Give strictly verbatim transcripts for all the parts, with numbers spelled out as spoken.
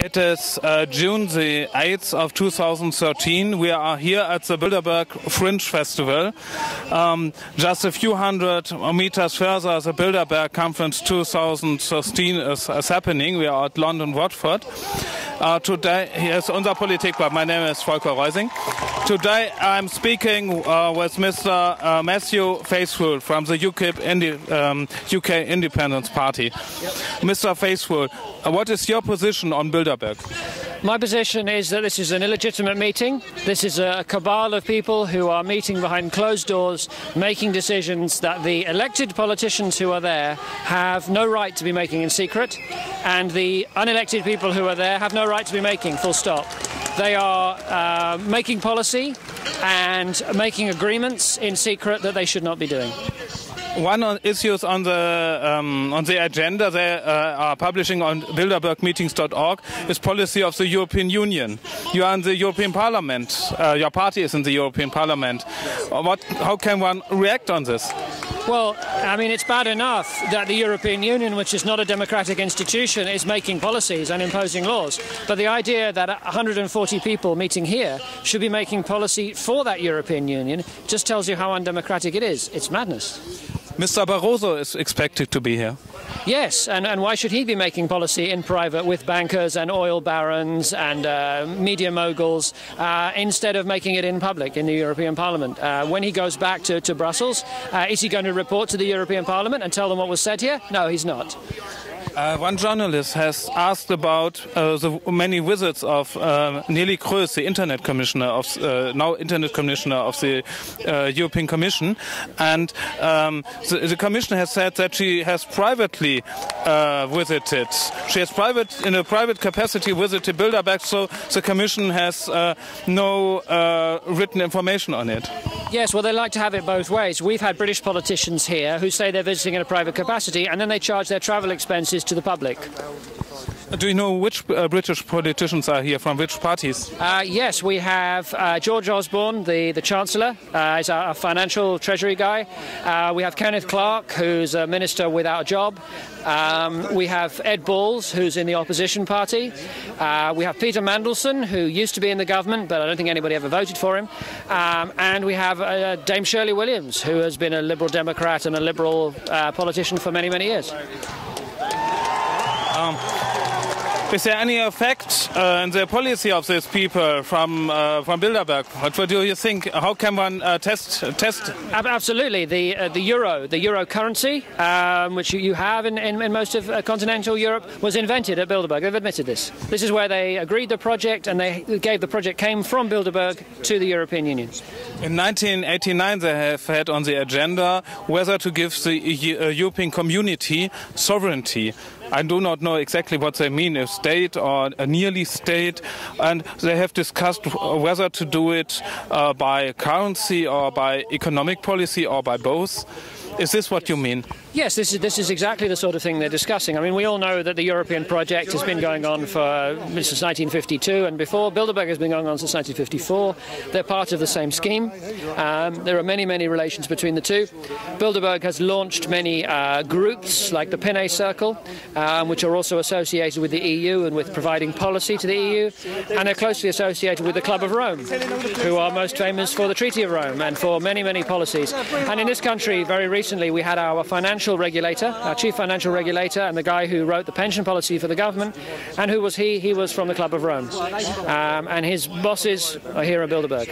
It is uh, June the eighth of two thousand thirteen. We are here at the Bilderberg Fringe Festival. Um, just a few hundred meters further, the Bilderberg Conference two thousand thirteen is, is happening. We are at London Watford. Uh, today, here's unser Politikblatt. My name is Volker Reusing. Today I'm speaking uh, with Mister Uh, Matthew Faithfull from the U K, Indi um, U K Independence Party. Yep. Mister Faithfull, uh, what is your position on Bilderberg? My position is that this is an illegitimate meeting. This is a cabal of people who are meeting behind closed doors, making decisions that the elected politicians who are there have no right to be making in secret, and the unelected people who are there have no right to be making, full stop. They are uh, making policy and making agreements in secret that they should not be doing. One of the issues on the um, on the agenda they uh, are publishing on bilderberg meetings dot org is policy of the European Union. You are in the European Parliament. Uh, your party is in the European Parliament. What? How can one react on this? Well, I mean, it's bad enough that the European Union, which is not a democratic institution, is making policies and imposing laws. But the idea that one hundred forty people meeting here should be making policy for that European Union just tells you how undemocratic it is. It's madness. Mister Barroso is expected to be here. Yes, and, and why should he be making policy in private with bankers and oil barons and uh, media moguls uh, instead of making it in public in the European Parliament? Uh, when he goes back to, to Brussels, uh, is he going to report to the European Parliament and tell them what was said here? No, he's not. Uh, one journalist has asked about uh, the many visits of uh, Neelie Kroes, the Internet Commissioner of uh, now Internet Commissioner of the uh, European Commission, and um, the, the Commissioner has said that she has privately uh, visited. She has private, in a private capacity, visited Bilderberg, so the Commission has uh, no uh, written information on it. Yes, well, they like to have it both ways. We've had British politicians here who say they're visiting in a private capacity, and then they charge their travel expenses to the public. Do you know which uh, British politicians are here, from which parties? Uh, yes, we have uh, George Osborne, the, the Chancellor, uh, is our financial treasury guy. Uh, we have Kenneth Clarke, who's a minister without a job. Um, we have Ed Balls, who's in the opposition party. Uh, we have Peter Mandelson, who used to be in the government, but I don't think anybody ever voted for him. Um, and we have uh, Dame Shirley Williams, who has been a Liberal Democrat and a Liberal uh, politician for many, many years. Um. Is there any effect uh, in the policy of these people from uh, from Bilderberg? What do you think? How can one uh, test test? Absolutely, the uh, the euro, the euro currency, um, which you have in, in, in most of uh, continental Europe, was invented at Bilderberg. They've admitted this. This is where they agreed the project, and they gave the project came from Bilderberg to the European Union. In nineteen eighty-nine, they have had on the agenda whether to give the uh, European Community sovereignty. I do not know exactly what they mean, a state or a nearly state, and they have discussed whether to do it uh, by currency or by economic policy or by both. Is this what you mean? Yes, this is, this is exactly the sort of thing they're discussing. I mean, we all know that the European project has been going on for since nineteen fifty-two and before. Bilderberg has been going on since nineteen fifty-four. They're part of the same scheme. Um, there are many, many relations between the two. Bilderberg has launched many uh, groups, like the Pinay Circle, um, which are also associated with the E U and with providing policy to the E U. And they're closely associated with the Club of Rome, who are most famous for the Treaty of Rome and for many, many policies. And in this country, very recently, we had our financial regulator, our chief financial regulator, and the guy who wrote the pension policy for the government. And who was he? He was from the Club of Rome. Um, and his bosses are here at Bilderberg.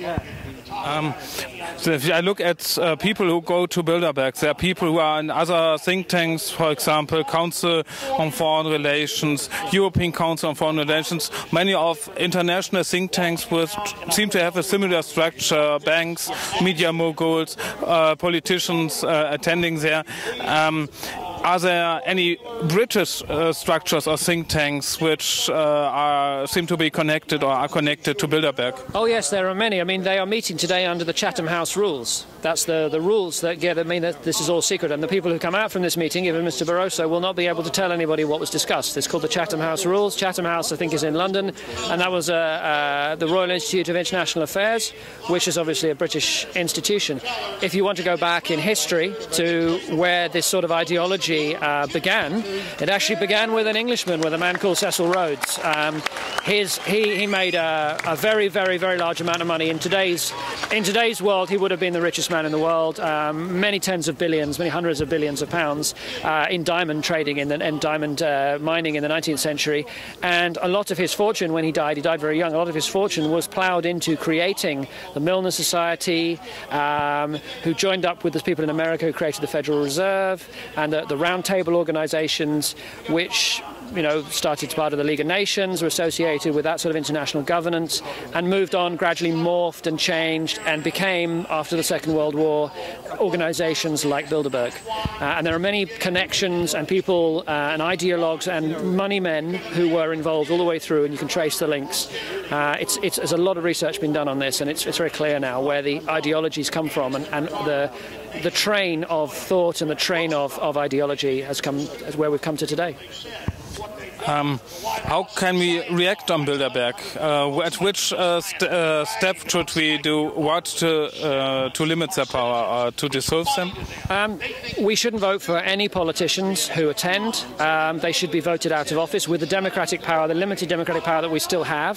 Um, so if I look at uh, people who go to Bilderberg, there are people who are in other think tanks, for example, Council on Foreign Relations, European Council on Foreign Relations. Many of international think tanks will seem to have a similar structure, banks, media moguls, uh, politicians uh, attending there. Um, Are there any British uh, structures or think tanks which uh, are, seem to be connected or are connected to Bilderberg? Oh yes, there are many. I mean, they are meeting today under the Chatham House rules. That's the, the rules that give, I mean, that this is all secret. And the people who come out from this meeting, even Mister Barroso, will not be able to tell anybody what was discussed. It's called the Chatham House rules. Chatham House, I think, is in London. And that was uh, uh, the Royal Institute of International Affairs, which is obviously a British institution. If you want to go back in history to where this sort of ideology ideology uh, began, it actually began with an Englishman, with a man called Cecil Rhodes. Um, his, he, he made a, a very, very, very large amount of money. In today's, in today's world, he would have been the richest man in the world, um, many tens of billions, many hundreds of billions of pounds uh, in diamond trading in the, and diamond uh, mining in the nineteenth century. And a lot of his fortune, when he died, he died very young, a lot of his fortune was ploughed into creating the Milner Society, um, who joined up with the people in America who created the Federal Reserve, and the, the Round Table organizations, which you know, started as part of the League of Nations, were associated with that sort of international governance, and moved on, gradually morphed and changed, and became, after the Second World War, organizations like Bilderberg. Uh, and there are many connections and people uh, and ideologues and money men who were involved all the way through, and you can trace the links. Uh, it's, it's, there's a lot of research been done on this, and it's, it's very clear now where the ideologies come from, and, and the, the train of thought and the train of, of ideology has come, where we've come to today. Um, how can we react on Bilderberg? Uh, at which uh, st uh, step should we do what to, uh, to limit their power or to dissolve them? Um, we shouldn't vote for any politicians who attend. Um, they should be voted out of office with the democratic power, the limited democratic power that we still have.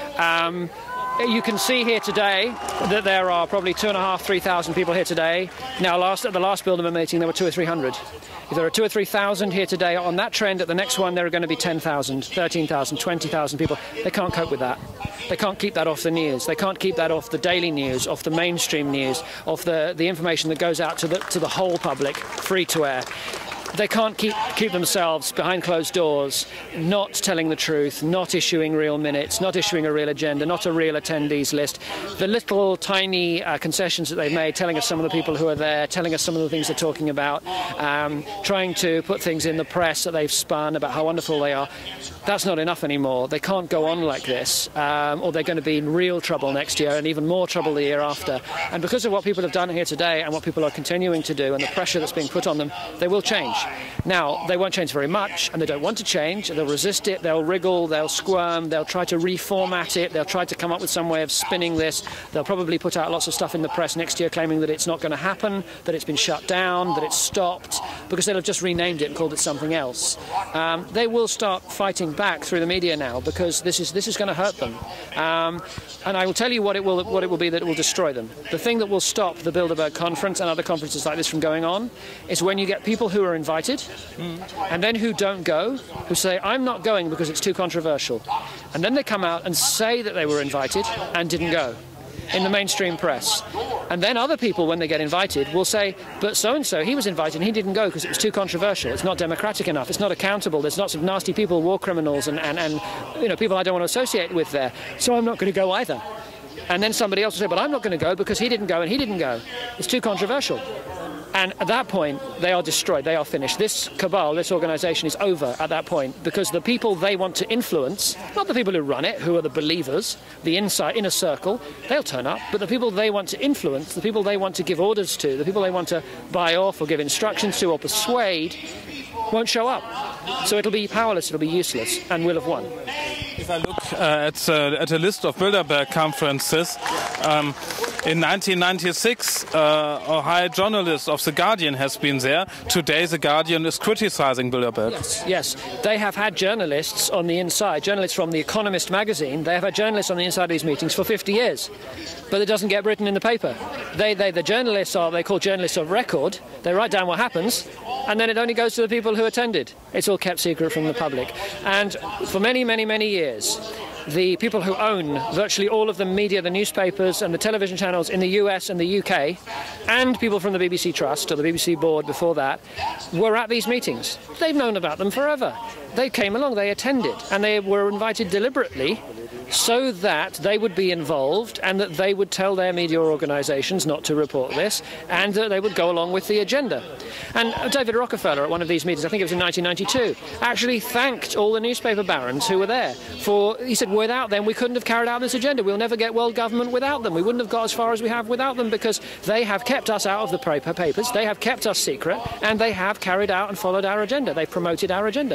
Um, You can see here today that there are probably two and a half, three thousand people here today. Now, last at the last Bilderberg meeting, there were two or three hundred. If there are two or three thousand here today on that trend, at the next one there are going to be ten thousand, thirteen thousand, twenty thousand people. They can't cope with that. They can't keep that off the news. They can't keep that off the daily news, off the mainstream news, off the the information that goes out to the to the whole public, free to air. They can't keep, keep themselves behind closed doors, not telling the truth, not issuing real minutes, not issuing a real agenda, not a real attendees list. The little tiny uh, concessions that they've made, telling us some of the people who are there, telling us some of the things they're talking about, um, trying to put things in the press that they've spun about how wonderful they are, that's not enough anymore. They can't go on like this, um, or they're going to be in real trouble next year and even more trouble the year after. And because of what people have done here today and what people are continuing to do and the pressure that's being put on them, they will change. Now, they won't change very much, and they don't want to change. They'll resist it, they'll wriggle, they'll squirm, they'll try to reformat it, they'll try to come up with some way of spinning this. They'll probably put out lots of stuff in the press next year claiming that it's not going to happen, that it's been shut down, that it's stopped, because they'll have just renamed it and called it something else. Um, they will start fighting back through the media now, because this is, this is going to hurt them. Um, and I will tell you what it will, what it will be that it will destroy them. The thing that will stop the Bilderberg conference and other conferences like this from going on is when you get people who are invited, Mm. and then who don't go, who say, I'm not going because it's too controversial. And then they come out and say that they were invited and didn't go in the mainstream press. And then other people, when they get invited, will say, but so-and-so, he was invited and he didn't go because it was too controversial. It's not democratic enough. It's not accountable. There's lots of nasty people, war criminals, and, and, and you know, people I don't want to associate with there. So I'm not going to go either. And then somebody else will say, but I'm not going to go because he didn't go and he didn't go. It's too controversial. And at that point, they are destroyed, they are finished. This cabal, this organisation is over at that point, because the people they want to influence, not the people who run it, who are the believers, the inside, inner circle, they'll turn up, but the people they want to influence, the people they want to give orders to, the people they want to buy off or give instructions to or persuade, won't show up. So it'll be powerless, it'll be useless, and we'll have won. If I look uh, at, uh, at a list of Bilderberg conferences, um, in nineteen ninety-six, uh, a high journalist of The Guardian has been there. Today, The Guardian is criticizing Bilderberg. Yes, yes. They have had journalists on the inside, journalists from The Economist magazine. They have had journalists on the inside of these meetings for fifty years. But it doesn't get written in the paper. They, they, the journalists are, they call journalists of record. They write down what happens, and then it only goes to the people who attended. It's all kept secret from the public. And for many, many, many years, the people who own virtually all of the media, the newspapers and the television channels in the U S and the U K, and people from the B B C Trust or the B B C board before that, were at these meetings. They've known about them forever. They came along, they attended, and they were invited deliberately so that they would be involved and that they would tell their media organisations not to report this, and that they would go along with the agenda. And David Rockefeller at one of these meetings, I think it was in nineteen ninety-two, actually thanked all the newspaper barons who were there for, he said, without them we couldn't have carried out this agenda. We'll never get world government without them. We wouldn't have got as far as we have without them, because they have kept us out of the paper papers, they have kept us secret, and they have carried out and followed our agenda. They've promoted our agenda. And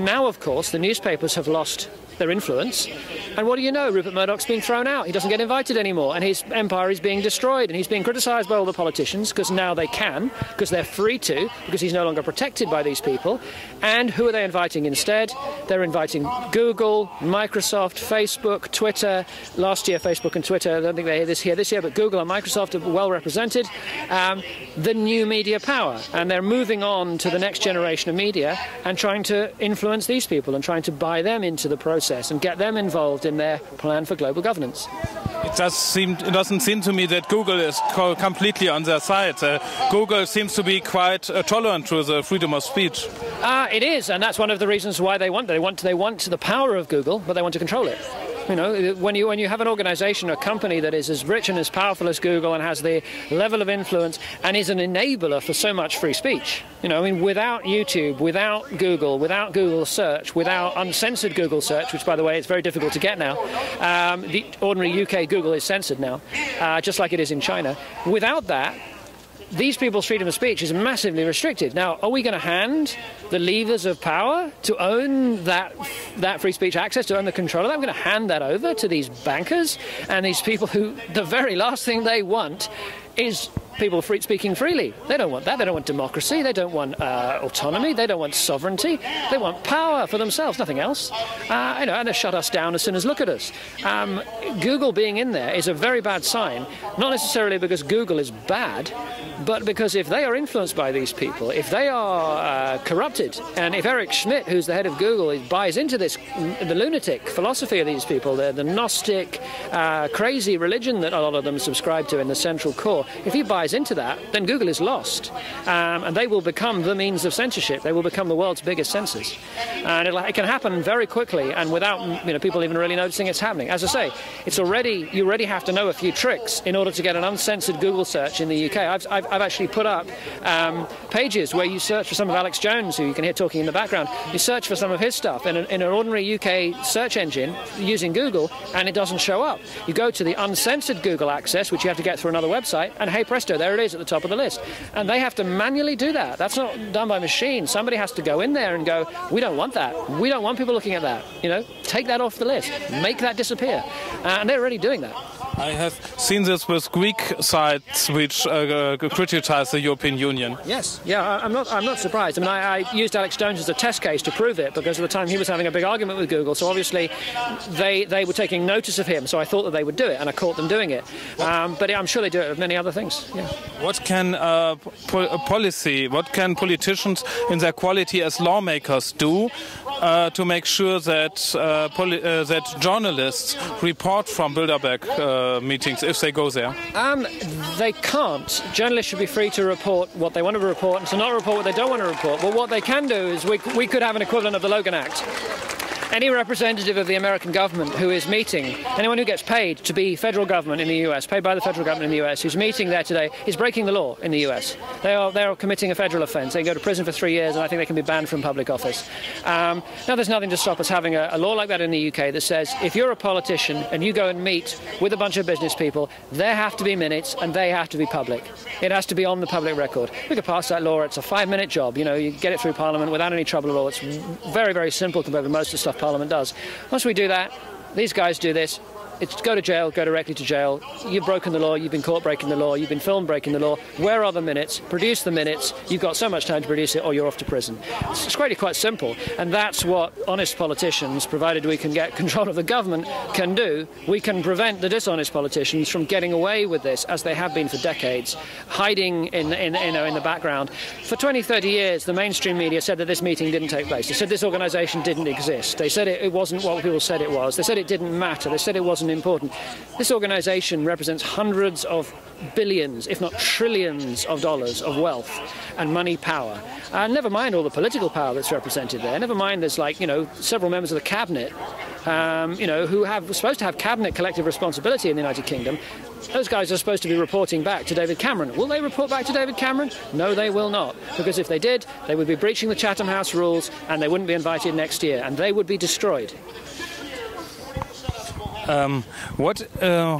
And now, of course, the newspapers have lost their influence. And what do you know? Rupert Murdoch's been thrown out. He doesn't get invited anymore. And his empire is being destroyed. And he's being criticised by all the politicians because now they can, because they're free to, because he's no longer protected by these people. And who are they inviting instead? They're inviting Google, Microsoft, Facebook, Twitter. Last year, Facebook and Twitter, I don't think they're this here this year, but Google and Microsoft are well represented. Um, the new media power. And they're moving on to the next generation of media and trying to influence these people and trying to buy them into the process and get them involved in their plan for global governance. It does seem, it doesn't seem to me that Google is co completely on their side. Uh, Google seems to be quite uh, tolerant to the freedom of speech. Uh, it is, and that's one of the reasons why they want they want they want the power of Google, but they want to control it. You know, when you when you have an organisation, a company that is as rich and as powerful as Google and has the level of influence and is an enabler for so much free speech. You know, I mean, without YouTube, without Google, without Google search, without uncensored Google search, which, by the way, it's very difficult to get now. Um, the ordinary U K Google is censored now, uh, just like it is in China. Without that, these people's freedom of speech is massively restricted. Now, are we going to hand the levers of power to own that that free speech access, to own the control of that? We're going to hand that over to these bankers and these people who the very last thing they want is people free speaking freely. They don't want that. They don't want democracy. They don't want uh, autonomy. They don't want sovereignty. They want power for themselves, nothing else. Uh, you know, and they shut us down as soon as look at us. Um, Google being in there is a very bad sign, not necessarily because Google is bad, but because if they are influenced by these people, if they are uh, corrupted, and if Eric Schmidt, who's the head of Google, buys into this, the lunatic philosophy of these people, the, the Gnostic, uh, crazy religion that a lot of them subscribe to in the central core, if he buys into that, then Google is lost. Um, and they will become the means of censorship. They will become the world's biggest censors. And it'll, it can happen very quickly and without you know, people even really noticing it's happening. As I say, it's already, you already have to know a few tricks in order to get an uncensored Google search in the U K. I've, I've, I've actually put up um, pages where you search for some of Alex Jones, who you can hear talking in the background. You search for some of his stuff in an, in an ordinary U K search engine using Google, and it doesn't show up. You go to the uncensored Google access, which you have to get through another website, and hey presto, there it is at the top of the list. And they have to manually do that. That's not done by machine. Somebody has to go in there and go, we don't want that. We don't want people looking at that. You know, take that off the list. Make that disappear. Uh, and they're already doing that. I have seen this with Greek sites which uh, criticize the European Union. Yes, yeah, I'm not. I'm not surprised. I mean, I, I used Alex Jones as a test case to prove it because at the time he was having a big argument with Google. So obviously, they they were taking notice of him. So I thought that they would do it, and I caught them doing it. Um, but I'm sure they do it with many other things. Yeah. What can uh, po policy? What can politicians, in their quality as lawmakers, do uh, to make sure that uh, poli uh, that journalists report from Bilderberg Uh, meetings if they go there? Um, they can't. Journalists should be free to report what they want to report and to not report what they don't want to report. But what they can do is we, we could have an equivalent of the Logan Act. Any representative of the American government who is meeting, anyone who gets paid to be federal government in the U S, paid by the federal government in the U S, who's meeting there today, is breaking the law in the U S. They are, they are committing a federal offence. They can go to prison for three years and I think they can be banned from public office. Um, now, there's nothing to stop us having a, a law like that in the U K that says if you're a politician and you go and meet with a bunch of business people, there have to be minutes and they have to be public. It has to be on the public record. We could pass that law. It's a five-minute job. You know, you get it through Parliament without any trouble at all. It's very, very simple compared to most of the stuff Parliament does. Once we do that, these guys do this. It's go to jail, go directly to jail. You've broken the law, you've been caught breaking the law, you've been filmed breaking the law. Where are the minutes? Produce the minutes. You've got so much time to produce it or you're off to prison. It's, it's really quite simple. And that's what honest politicians, provided we can get control of the government, can do. We can prevent the dishonest politicians from getting away with this, as they have been for decades, hiding in, in, you know, in the background. For twenty, thirty years, the mainstream media said that this meeting didn't take place. They said this organisation didn't exist. They said it, it wasn't what people said it was. They said it didn't matter. They said it wasn't important. This organisation represents hundreds of billions, if not trillions of dollars of wealth and money power. And never mind all the political power that's represented there. Never mind there's like, you know, several members of the cabinet, um, you know, who have supposed to have cabinet collective responsibility in the United Kingdom. Those guys are supposed to be reporting back to David Cameron. Will they report back to David Cameron? No, they will not. Because if they did, they would be breaching the Chatham House rules and they wouldn't be invited next year and they would be destroyed. Um, what uh,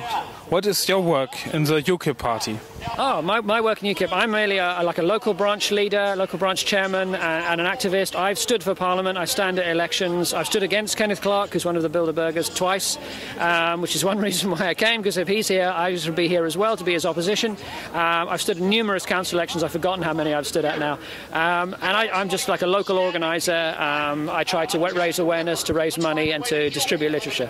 what is your work in the U K I P party? Oh, my, my work in U KIP, I'm really a, like a local branch leader, local branch chairman and, and an activist. I've stood for Parliament, I stand at elections. I've stood against Kenneth Clarke, who's one of the Bilderbergers, twice, um, which is one reason why I came, because if he's here, I should be here as well to be his opposition. Um, I've stood in numerous council elections, I've forgotten how many I've stood at now. Um, and I, I'm just like a local organiser. Um, I try to raise awareness, to raise money and to distribute literature.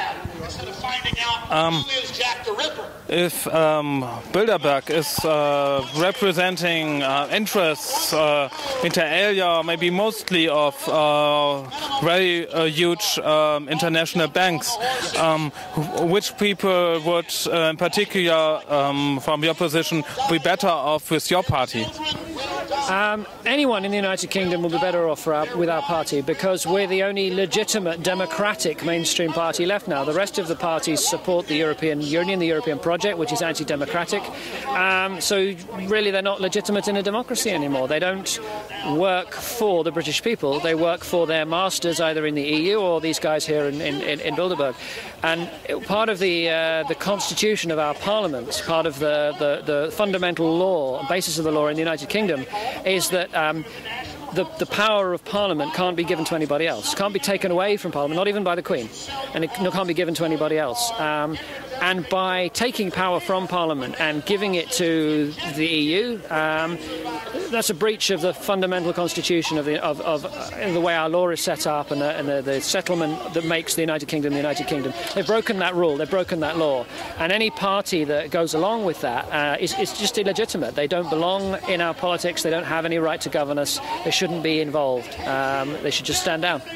Um, if um, Bilderberg is uh, representing uh, interests uh, inter alia, maybe mostly of uh, very uh, huge um, international banks, um, which people would uh, in particular um, from your position be better off with your party? Um, anyone in the United Kingdom will be better off for our, with our party, because we're the only legitimate democratic mainstream party left now. The rest of the parties support the European Union, the European project, which is anti-democratic. Um, so really they're not legitimate in a democracy anymore. They don't work for the British people. They work for their masters either in the E U or these guys here in, in, in Bilderberg. And part of the, uh, the constitution of our parliament, part of the, the, the fundamental law, basis of the law in the United Kingdom, is that um, the, the power of Parliament can't be given to anybody else, can't be taken away from Parliament, not even by the Queen, and it can't be given to anybody else. Um, and by taking power from Parliament and giving it to the E U, um, that's a breach of the fundamental constitution of the, of, of uh, the way our law is set up and, the, and the, the settlement that makes the United Kingdom the United Kingdom. They've broken that rule, they've broken that law, and any party that goes along with that uh, is, is just illegitimate. They don't belong in our politics, they don't have any right to govern us, they shouldn't be involved. Um, they should just stand down.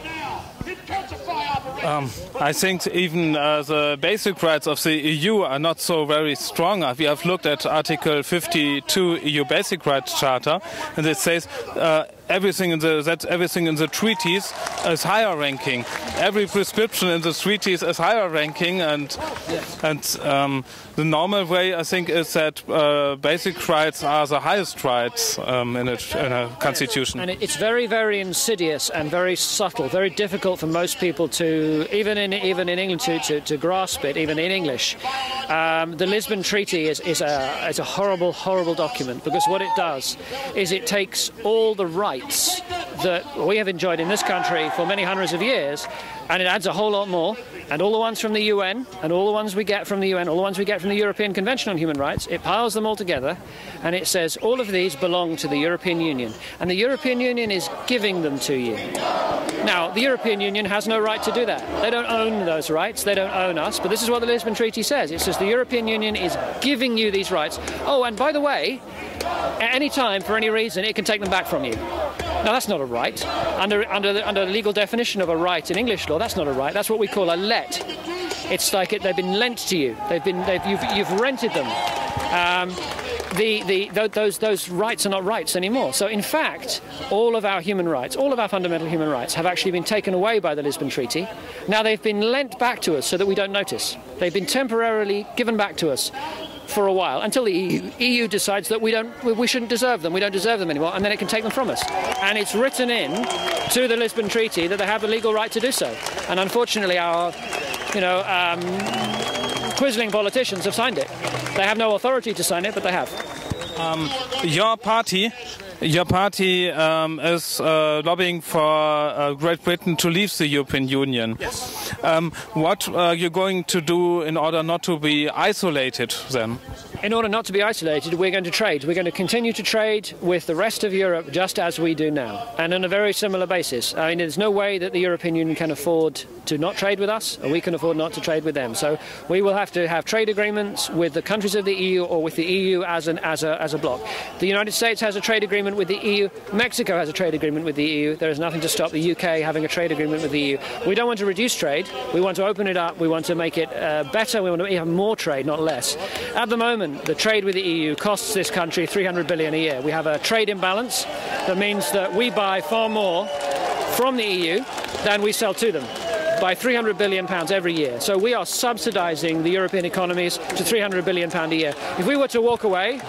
Um, I think even uh, the basic rights of the E U are not so very strong. We have looked at Article fifty-two E U Basic Rights Charter, and it says uh, everything in the that everything in the treaties is higher ranking. Every prescription in the treaties is higher ranking, and yes. and um, the normal way, I think, is that uh, basic rights are the highest rights um, in, a, in a constitution. And it's very, very insidious and very subtle, very difficult for most people to, even in even in England, to, to, to grasp it, even in English. Um, the Lisbon Treaty is, is, a, is a horrible, horrible document, because what it does is it takes all the rights that we have enjoyed in this country for many hundreds of years, and it adds a whole lot more, and all the ones from the U N, and all the ones we get from the U N, all the ones we get from the European Convention on Human Rights, it piles them all together, and it says all of these belong to the European Union, and the European Union is giving them to you. Now, the European Union has no right to do that. They don't own those rights, they don't own us, but this is what the Lisbon Treaty says. It says the European Union is giving you these rights. Oh, and by the way, at any time, for any reason, it can take them back from you. Now, that's not a right. Under, under, the, under the legal definition of a right in English law, that's not a right. That's what we call a let. It's like it, they've been lent to you. They've been, they've, you've, you've rented them. Um, the, the, those, those rights are not rights anymore. So, in fact, all of our human rights, all of our fundamental human rights have actually been taken away by the Lisbon Treaty. Now, they've been lent back to us so that we don't notice. They've been temporarily given back to us for a while, until the E U, E U decides that we don't, we shouldn't deserve them, we don't deserve them anymore, and then it can take them from us. And it's written in to the Lisbon Treaty that they have the legal right to do so. And unfortunately, our, you know, um, quizzling politicians have signed it. They have no authority to sign it, but they have. Um, your party. Your party um, is uh, lobbying for uh, Great Britain to leave the European Union. Yes. Um, what are you going to do in order not to be isolated then? In order not to be isolated, we're going to trade. We're going to continue to trade with the rest of Europe just as we do now, and on a very similar basis. I mean, there's no way that the European Union can afford to not trade with us, or we can afford not to trade with them. So we will have to have trade agreements with the countries of the E U or with the E U as, an, as, a, as a bloc. The United States has a trade agreement with the E U. Mexico has a trade agreement with the E U. There is nothing to stop the U K having a trade agreement with the E U. We don't want to reduce trade. We want to open it up. We want to make it uh, better. We want to have more trade, not less. At the moment, the trade with the E U costs this country three hundred billion dollars a year. We have a trade imbalance that means that we buy far more from the E U than we sell to them, by three hundred billion pounds every year. So we are subsidising the European economies to three hundred billion pounds a year. If we were to walk away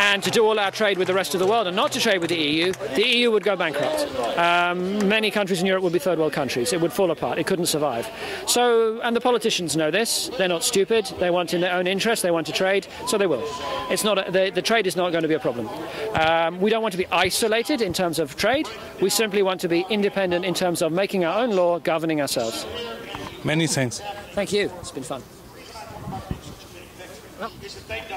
and to do all our trade with the rest of the world and not to trade with the E U, the E U would go bankrupt. Um, many countries in Europe would be third world countries. It would fall apart. It couldn't survive. So, and the politicians know this. They're not stupid. They want in their own interest. They want to trade, so they will. It's not a, the, the trade is not going to be a problem. Um, we don't want to be isolated in terms of trade. We simply want to be independent in terms of making our own law, governing ourselves. Many thanks. Thank you. It's been fun.